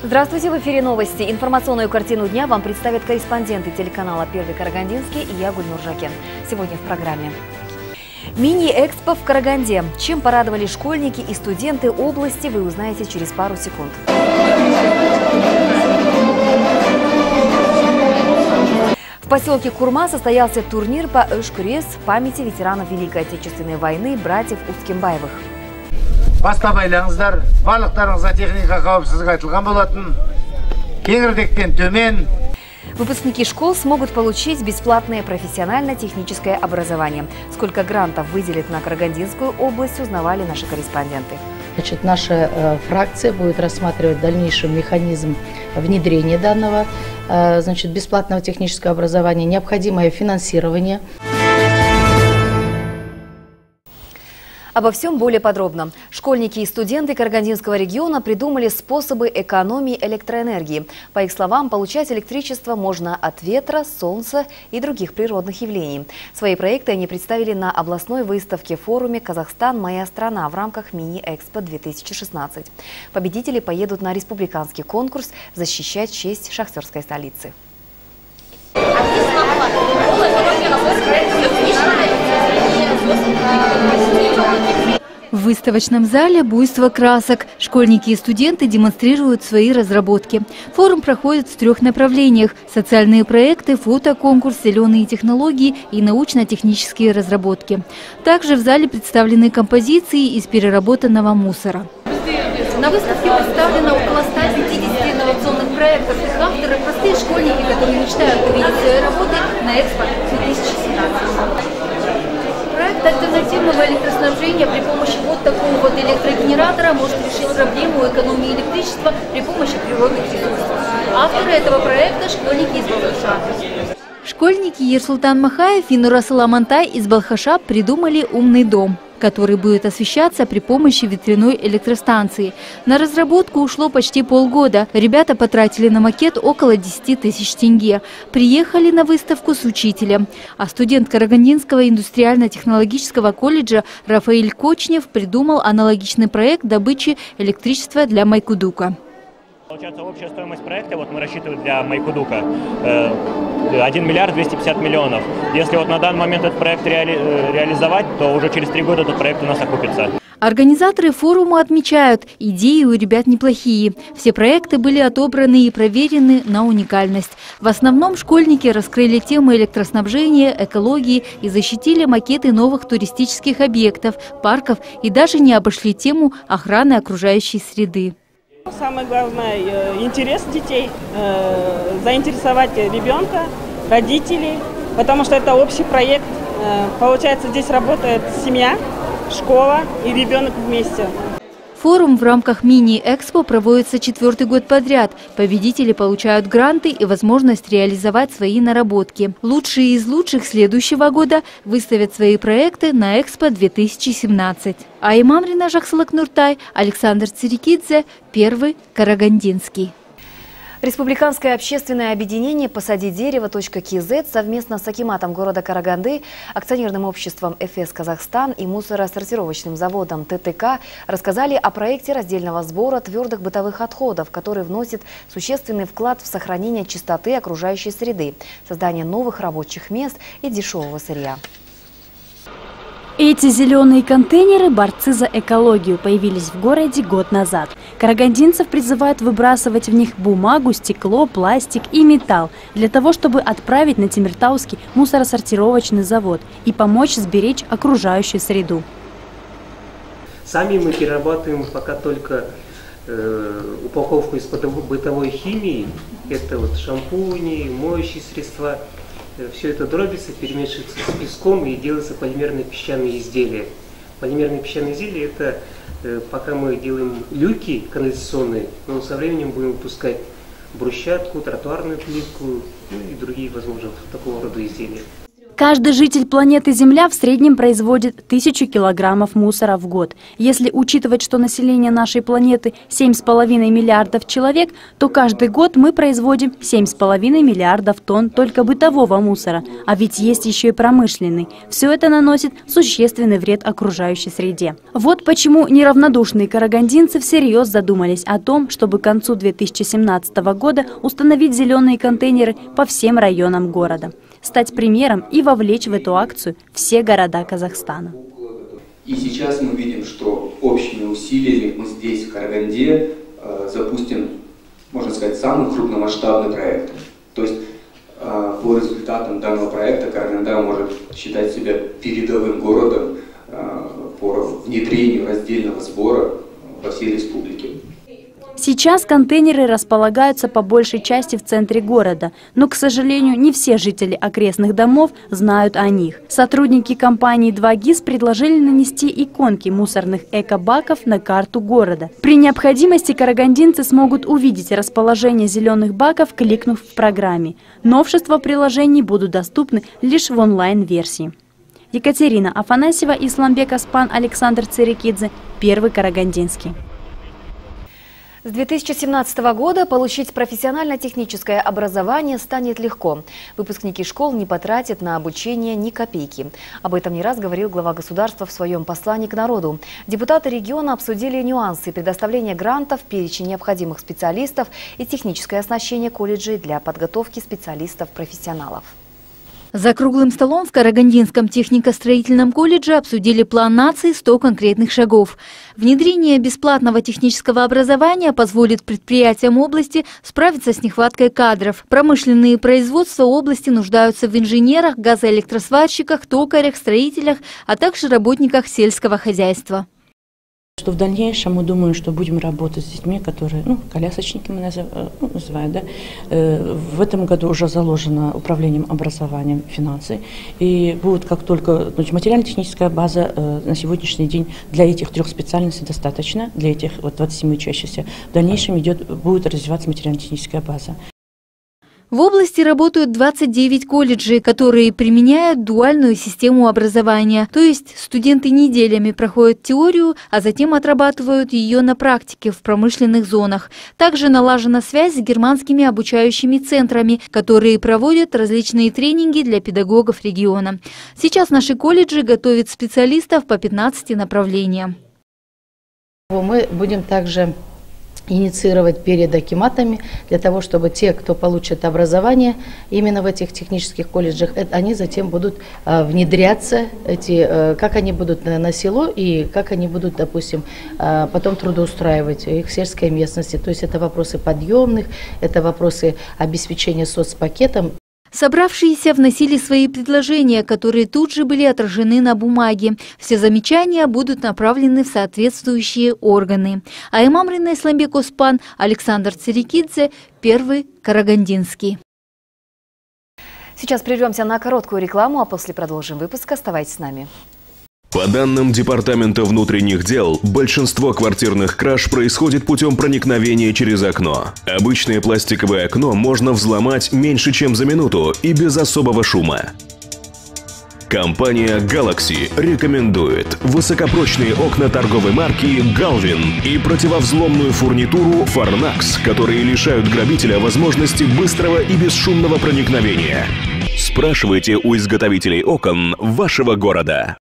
Здравствуйте, в эфире новости. Информационную картину дня вам представят корреспонденты телеканала «Первый Карагандинский» и я, Гульнур Жакен. Сегодня в программе. Мини-экспо в Караганде. Чем порадовали школьники и студенты области, вы узнаете через пару секунд. В поселке Курма состоялся турнир по эш-күрес в памяти ветеранов Великой Отечественной войны братьев Ускенбаевых. Бастабайлаңыздар, барлықтарыңызға техника қауіпсіздігі айтылған болатын. Кеңірдектен төмен. Выпускники школ смогут получить бесплатное профессионально-техническое образование. Сколько грантов выделят на Карагандинскую область, узнавали наши корреспонденты. Значит, наша фракция будет рассматривать дальнейший механизм внедрения данного бесплатного технического образования, необходимое финансирование. Обо всем более подробно. Школьники и студенты Карагандинского региона придумали способы экономии электроэнергии. По их словам, получать электричество можно от ветра, солнца и других природных явлений. Свои проекты они представили на областной выставке форуме «Казахстан. Моя страна» в рамках мини-экспо-2016. Победители поедут на республиканский конкурс защищать честь шахтерской столицы. В выставочном зале буйство красок. Школьники и студенты демонстрируют свои разработки. Форум проходит в 3 направлениях – социальные проекты, фотоконкурс, зеленые технологии и научно-технические разработки. Также в зале представлены композиции из переработанного мусора. На выставке представлено около 150 инновационных проектов. Их авторы – простые школьники, которые мечтают увидеть свои работы на Экспо 2016. Проект альтернативного электроснабжения при помощи вот такого вот электрогенератора может решить проблему экономии электричества при помощи природных ресурсов. Авторы этого проекта – школьники из Балхаша. Школьники Ерсултан Махаев и Нурасыл Амантай из Балхаша придумали умный дом, который будет освещаться при помощи ветряной электростанции. На разработку ушло почти полгода. Ребята потратили на макет около 10 тысяч тенге. Приехали на выставку с учителем. А студент Карагандинского индустриально-технологического колледжа Рафаэль Кочнев придумал аналогичный проект добычи электричества для Майкудука. Получается, общая стоимость проекта, вот мы рассчитываем для Майкудука 1 миллиард 250 миллионов. Если вот на данный момент этот проект реализовать, то уже через 3 года этот проект у нас окупится. Организаторы форума отмечают, идеи у ребят неплохие. Все проекты были отобраны и проверены на уникальность. В основном школьники раскрыли темы электроснабжения, экологии и защитили макеты новых туристических объектов, парков и даже не обошли тему охраны окружающей среды. Самое главное – интерес детей, заинтересовать ребенка, родителей, потому что это общий проект. Получается, здесь работает семья, школа и ребенок вместе. Форум в рамках мини-экспо проводится 4-й год подряд. Победители получают гранты и возможность реализовать свои наработки. Лучшие из лучших следующего года выставят свои проекты на Экспо 2017. Аймам Рина Жаксылык Нуртай, Александр Цирикидзе, Первый Карагандинский. Республиканское общественное объединение «Посади дерево.кз» совместно с акиматом города Караганды, акционерным обществом «ФС Казахстан» и мусоросортировочным заводом ТТК рассказали о проекте раздельного сбора твердых бытовых отходов, который вносит существенный вклад в сохранение чистоты окружающей среды, создание новых рабочих мест и дешевого сырья. Эти зеленые контейнеры – борцы за экологию, появились в городе год назад. Карагандинцев призывают выбрасывать в них бумагу, стекло, пластик и металл для того, чтобы отправить на Темиртауский мусоросортировочный завод и помочь сберечь окружающую среду. Сами мы перерабатываем пока только упаковку из бытовой химии. Это вот шампуни, моющие средства. Все это дробится, перемешивается с песком и делается полимерные песчаные изделия. Полимерные песчаные изделия – это пока мы делаем люки канализационные, но со временем будем выпускать брусчатку, тротуарную плитку, ну и другие, возможно, такого рода изделия. Каждый житель планеты Земля в среднем производит 1000 килограммов мусора в год. Если учитывать, что население нашей планеты 7,5 миллиардов человек, то каждый год мы производим 7,5 миллиардов тонн только бытового мусора. А ведь есть еще и промышленный. Все это наносит существенный вред окружающей среде. Вот почему неравнодушные карагандинцы всерьез задумались о том, чтобы к концу 2017 года установить зеленые контейнеры по всем районам города. Стать примером и вовлечь в эту акцию все города Казахстана. И сейчас мы видим, что общими усилиями мы здесь, в Караганде, запустим, можно сказать, самый крупномасштабный проект. То есть по результатам данного проекта Караганда может считать себя передовым городом по внедрению раздельного сбора во всей республике. Сейчас контейнеры располагаются по большей части в центре города, но, к сожалению, не все жители окрестных домов знают о них. Сотрудники компании 2GIS предложили нанести иконки мусорных эко-баков на карту города. При необходимости карагандинцы смогут увидеть расположение зеленых баков, кликнув в программе. Новшества приложений будут доступны лишь в онлайн-версии. Екатерина Афанасьева, Исламбек Аспан, Александр Церекидзе, Первый Карагандинский. С 2017 года получить профессионально-техническое образование станет легко. Выпускники школ не потратят на обучение ни копейки. Об этом не раз говорил глава государства в своем послании к народу. Депутаты региона обсудили нюансы предоставления грантов, перечень необходимых специалистов и техническое оснащение колледжей для подготовки специалистов-профессионалов. За круглым столом в Карагандинском технико-строительном колледже обсудили план нации 100 конкретных шагов. Внедрение бесплатного технического образования позволит предприятиям области справиться с нехваткой кадров. Промышленные производства области нуждаются в инженерах, газоэлектросварщиках, токарях, строителях, а также работниках сельского хозяйства. Что в дальнейшем мы думаем, что будем работать с детьми, которые, колясочники мы называем, да. В этом году уже заложено управлением образованием финансы. И будет как только, материально-техническая база на сегодняшний день для этих 3 специальностей достаточно, для этих 27 учащихся. В дальнейшем будет развиваться материально-техническая база. В области работают 29 колледжей, которые применяют дуальную систему образования. То есть студенты неделями проходят теорию, а затем отрабатывают ее на практике в промышленных зонах. Также налажена связь с германскими обучающими центрами, которые проводят различные тренинги для педагогов региона. Сейчас наши колледжи готовят специалистов по 15 направлениям. Мы будем также инициировать перед акиматами для того, чтобы те, кто получит образование именно в этих технических колледжах, они затем будут внедряться, как они будут на село и как они будут, допустим, потом трудоустраивать их в сельской местности. То есть это вопросы подъемных, это вопросы обеспечения соцпакетом. Собравшиеся вносили свои предложения, которые тут же были отражены на бумаге. Все замечания будут направлены в соответствующие органы. Аймам Рина, Исламбек Аспан, Александр Церекидзе, Первый Карагандинский. Сейчас прервемся на короткую рекламу, а после продолжим выпуск. Оставайтесь с нами. По данным Департамента внутренних дел, большинство квартирных краж происходит путем проникновения через окно. Обычное пластиковое окно можно взломать меньше, чем за минуту и без особого шума. Компания Galaxy рекомендует высокопрочные окна торговой марки Galvin и противовзломную фурнитуру Farnax, которые лишают грабителя возможности быстрого и бесшумного проникновения. Спрашивайте у изготовителей окон вашего города.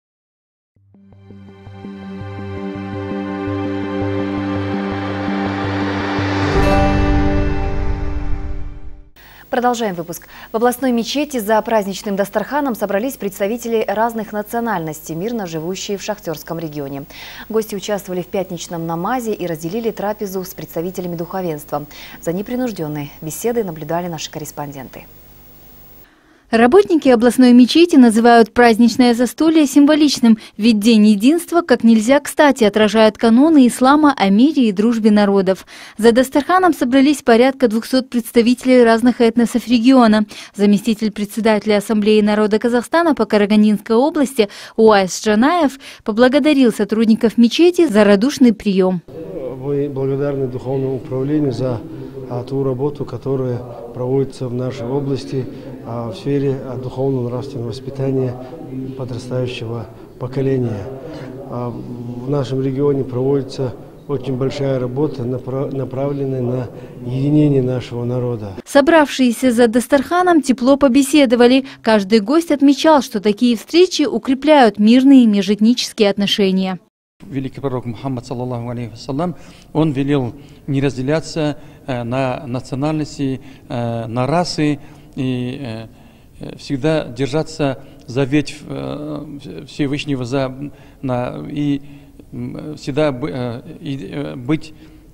Продолжаем выпуск. В областной мечети за праздничным дастарханом собрались представители разных национальностей, мирно живущие в Шахтерском регионе. Гости участвовали в пятничном намазе и разделили трапезу с представителями духовенства. За непринужденной беседой наблюдали наши корреспонденты. Работники областной мечети называют праздничное застолье символичным, ведь День единства как нельзя кстати отражает каноны ислама о мире и дружбе народов. За дастарханом собрались порядка 200 представителей разных этносов региона. Заместитель председателя Ассамблеи народа Казахстана по Карагандинской области Уайс Джанаев поблагодарил сотрудников мечети за радушный прием. Мы благодарны Духовному управлению за ту работу, которую проводится в нашей области в сфере духовно-нравственного воспитания подрастающего поколения. В нашем регионе проводится очень большая работа, направленная на единение нашего народа. Собравшиеся за Дастарханом тепло побеседовали. Каждый гость отмечал, что такие встречи укрепляют мирные межэтнические отношения. Великий пророк Мухаммад, саллаллаху алейхи вассалям, он велел не разделяться на национальности, на расы и всегда держаться за ветвь Всевышнего и всегда быть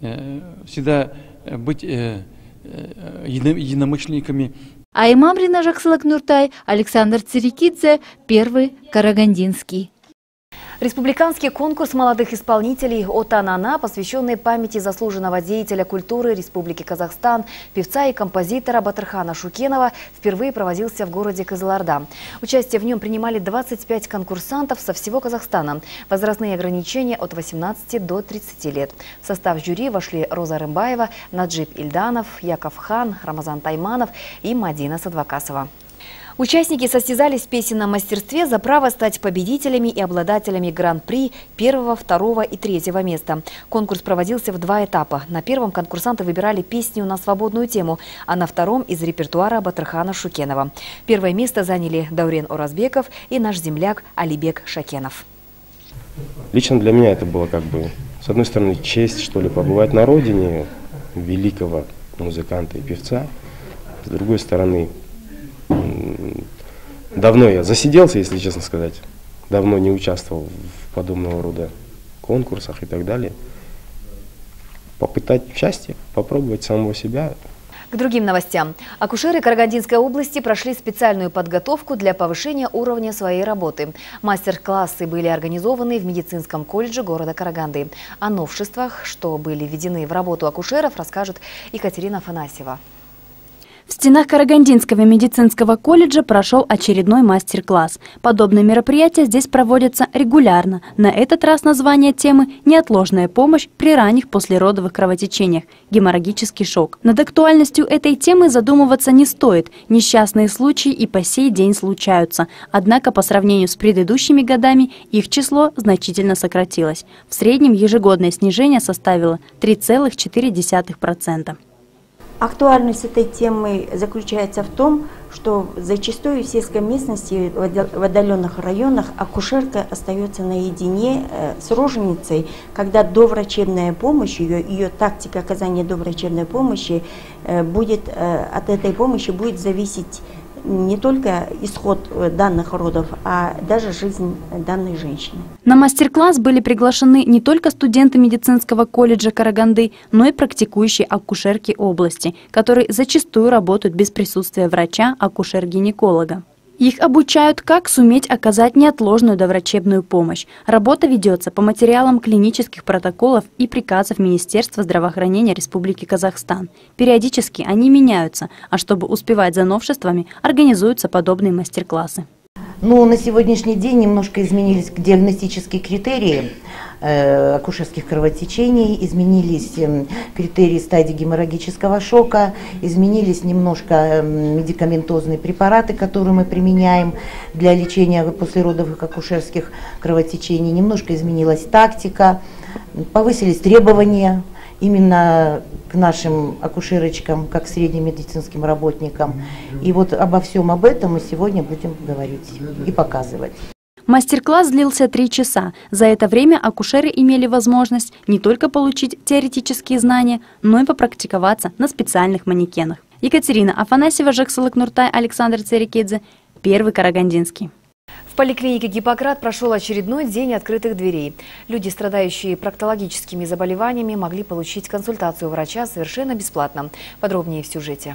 единомышленниками. А имам Рина Жаксылык-Нуртай, Александр Цирикидзе, первый карагандинский. Республиканский конкурс молодых исполнителей «Отанана», посвященный памяти заслуженного деятеля культуры Республики Казахстан, певца и композитора Батырхана Шукенова, впервые проводился в городе Кызылорда. Участие в нем принимали 25 конкурсантов со всего Казахстана. Возрастные ограничения от 18 до 30 лет. В состав жюри вошли Роза Рымбаева, Наджиб Ильданов, Яков Хан, Рамазан Тайманов и Мадина Садвакасова. Участники состязались в песенном мастерстве за право стать победителями и обладателями гран-при первого, второго и третьего места. Конкурс проводился в 2 этапа. На первом конкурсанты выбирали песню на свободную тему, а на втором из репертуара Батырхана Шукенова. Первое место заняли Даурен Оразбеков и наш земляк Алибек Шакенов. Лично для меня это было с одной стороны, честь, что ли, побывать на родине великого музыканта и певца. С другой стороны, давно я засиделся, если честно сказать. Давно не участвовал в подобного рода конкурсах и так далее. Попытать счастье, попробовать самого себя. К другим новостям. Акушеры Карагандинской области прошли специальную подготовку для повышения уровня своей работы. Мастер-классы были организованы в медицинском колледже города Караганды. О новшествах, что были введены в работу акушеров, расскажет Екатерина Афанасьева. В стенах Карагандинского медицинского колледжа прошел очередной мастер-класс. Подобные мероприятия здесь проводятся регулярно. На этот раз название темы «Неотложная помощь при ранних послеродовых кровотечениях. Геморрагический шок». Над актуальностью этой темы задумываться не стоит. Несчастные случаи и по сей день случаются. Однако по сравнению с предыдущими годами их число значительно сократилось. В среднем ежегодное снижение составило 3,4%. Актуальность этой темы заключается в том, что зачастую в сельской местности, в отдаленных районах, акушерка остается наедине с роженицей, когда доврачебная помощь, ее тактика оказания доврачебной помощи от этой помощи будет зависеть не только исход данных родов, а даже жизнь данной женщины. На мастер-класс были приглашены не только студенты медицинского колледжа Караганды, но и практикующие акушерки области, которые зачастую работают без присутствия врача, акушер-гинеколога. Их обучают, как суметь оказать неотложную доврачебную помощь. Работа ведется по материалам клинических протоколов и приказов Министерства здравоохранения Республики Казахстан. Периодически они меняются, а чтобы успевать за новшествами, организуются подобные мастер-классы. На сегодняшний день немножко изменились диагностические критерии акушерских кровотечений, изменились критерии стадии геморрагического шока, изменились немножко медикаментозные препараты, которые мы применяем для лечения послеродовых акушерских кровотечений, немножко изменилась тактика, повысились требования именно к нашим акушерочкам, как средним медицинским работникам. И вот обо всем об этом мы сегодня будем говорить и показывать. Мастер-класс длился 3 часа. За это время акушеры имели возможность не только получить теоретические знания, но и попрактиковаться на специальных манекенах. Екатерина Афанасьева, Жаксылык-Нуртай, Александр Цирикидзе, первый карагандинский. В поликлинике «Гиппократ» прошел очередной день открытых дверей. Люди, страдающие проктологическими заболеваниями, могли получить консультацию врача совершенно бесплатно. Подробнее в сюжете.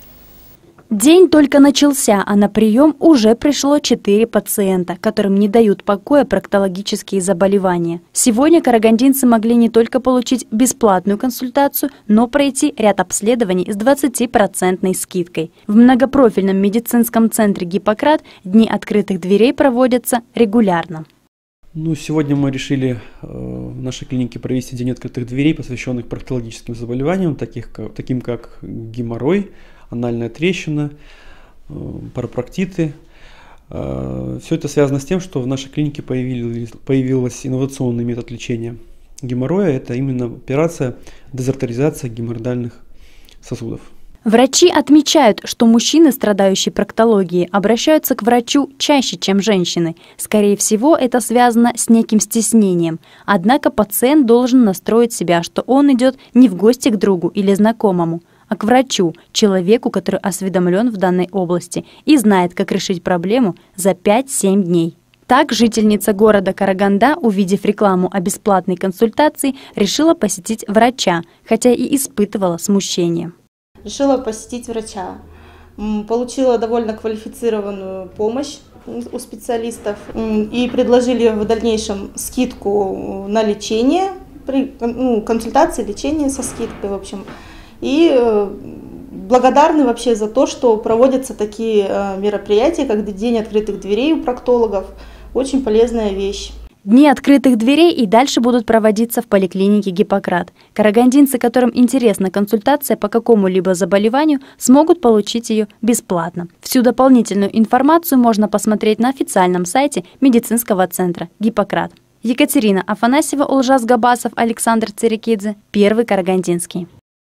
День только начался, а на прием уже пришло 4 пациента, которым не дают покоя проктологические заболевания. Сегодня карагандинцы могли не только получить бесплатную консультацию, но пройти ряд обследований с 20% скидкой. В многопрофильном медицинском центре «Гиппократ» дни открытых дверей проводятся регулярно. Сегодня мы решили в нашей клинике провести день открытых дверей, посвященных проктологическим заболеваниям, таким как геморрой, анальная трещина, парапроктиты. Все это связано с тем, что в нашей клинике появился инновационный метод лечения геморроя. Это именно операция дезартеризация геморроидальных сосудов. Врачи отмечают, что мужчины, страдающие проктологией, обращаются к врачу чаще, чем женщины. Скорее всего, это связано с неким стеснением. Однако пациент должен настроить себя, что он идет не в гости к другу или знакомому, а к врачу, человеку, который осведомлен в данной области и знает, как решить проблему за 5-7 дней. Так, жительница города Караганда, увидев рекламу о бесплатной консультации, решила посетить врача, хотя и испытывала смущение. Решила посетить врача. Получила довольно квалифицированную помощь у специалистов и предложили в дальнейшем скидку на лечение, консультации, лечение со скидкой, в общем. И благодарны вообще за то, что проводятся такие мероприятия, как День открытых дверей у проктологов. Очень полезная вещь. Дни открытых дверей и дальше будут проводиться в поликлинике «Гиппократ». Карагандинцы, которым интересна консультация по какому-либо заболеванию, смогут получить ее бесплатно. Всю дополнительную информацию можно посмотреть на официальном сайте медицинского центра «Гиппократ». Екатерина Афанасьева, Олжас Габасов, Александр Цирикидзе. Первый Карагандинский.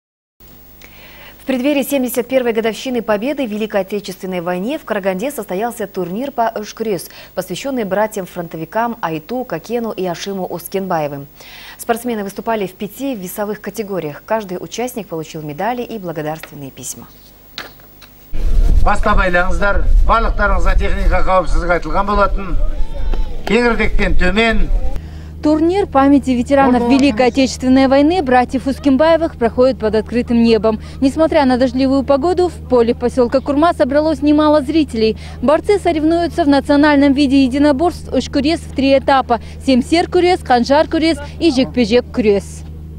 В преддверии 71-й годовщины победы в Великой Отечественной войне в Караганде состоялся турнир по эшкүрес, посвященный братьям-фронтовикам Айту, Какену и Ашиму Ускенбаевым. Спортсмены выступали в 5 весовых категориях. Каждый участник получил медали и благодарственные письма. Бастабайлаңыздар, барлықтарыңызға техника қауіпсіздігі айтылған болатын. Кеңірдектен төмен. Турнир памяти ветеранов Великой Отечественной войны братьев Ускенбаевых проходит под открытым небом. Несмотря на дождливую погоду, в поле поселка Курма собралось немало зрителей. Борцы соревнуются в национальном виде единоборств эшкүрес в 3 этапа – семсер-күрес, қанжар-күрес и жекпе-жек-күрес.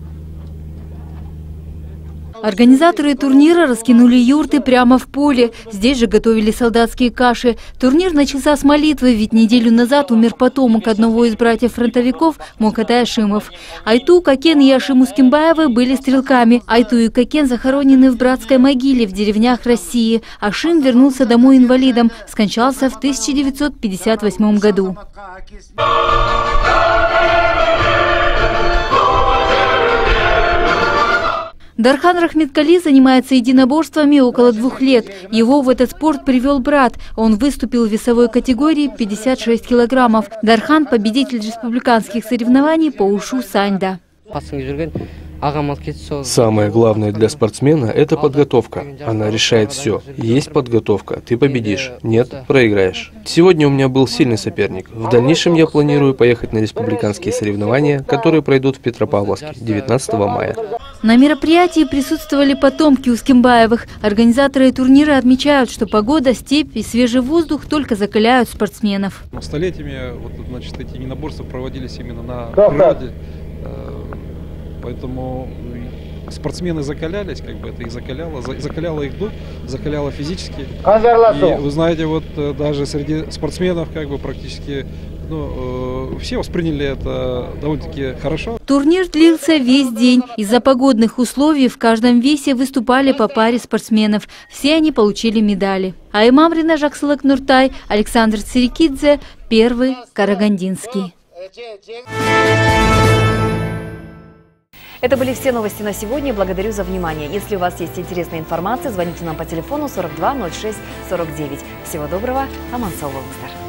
Организаторы турнира раскинули юрты прямо в поле. Здесь же готовили солдатские каши. Турнир начался с молитвы, ведь неделю назад умер потомок одного из братьев-фронтовиков Мокатай Ашимов. Айту, Какен и Ашим Ускенбаевы были стрелками. Айту и Какен захоронены в братской могиле в деревнях России. Ашим вернулся домой инвалидом, скончался в 1958 году. Дархан Рахметкали занимается единоборствами около 2 лет. Его в этот спорт привел брат. Он выступил в весовой категории 56 килограммов. Дархан – победитель республиканских соревнований по ушу саньда. Самое главное для спортсмена – это подготовка. Она решает все. Есть подготовка – ты победишь. Нет – проиграешь. Сегодня у меня был сильный соперник. В дальнейшем я планирую поехать на республиканские соревнования, которые пройдут в Петропавловске 19 мая. На мероприятии присутствовали потомки Ускенбаевых. Организаторы турнира отмечают, что погода, степь и свежий воздух только закаляют спортсменов. Столетиями эти единоборства проводились именно на природе. Поэтому спортсмены закалялись, это их закаляло их дух, закаляло физически. И вы знаете, даже среди спортсменов практически все восприняли это довольно-таки хорошо. Турнир длился весь день. Из-за погодных условий в каждом весе выступали по паре спортсменов. Все они получили медали. Аймам Ринажак Сылык Нуртай, Александр Цирикидзе, Первый Карагандинский. Это были все новости на сегодня. Благодарю за внимание. Если у вас есть интересная информация, звоните нам по телефону 42 06 49. Всего доброго. Аман сау болыңыздар.